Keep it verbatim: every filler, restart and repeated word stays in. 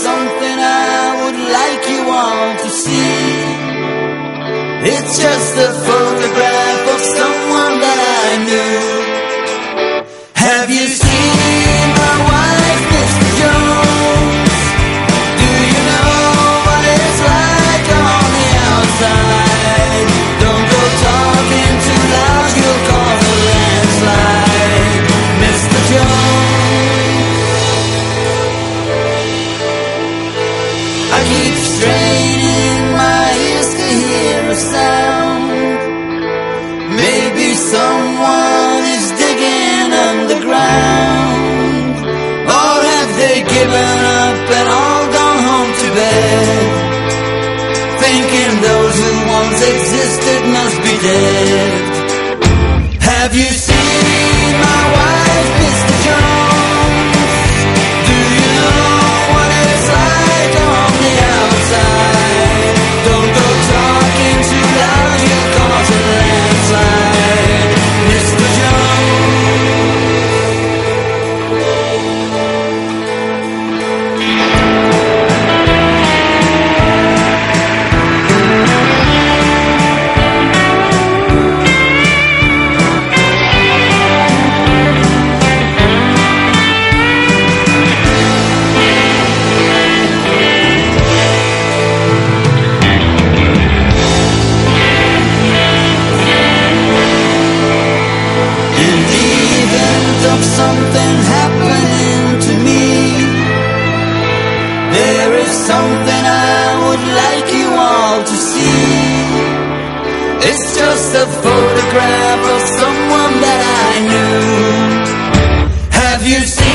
something I would like you all to see. It's just a photograph of someone that I knew. Have you seen my wife, Mister Jones? Do you know what it's like on the outside? Don't go talking too loud, you'll cause a landslide, Mister Jones. I keep straining my ears to hear a sound. Maybe someone is digging underground. Or have they given up and all gone home to bed, thinking those who once existed must be dead? Have you seen my wife, Mister Jones? Do you know what it's like on the outside? Don't go talking too loud, you'll cause a landslide, Mister Jones. Of something happening to me, there is something I would like you all to see. It's just a photograph of someone that I knew. Have you seen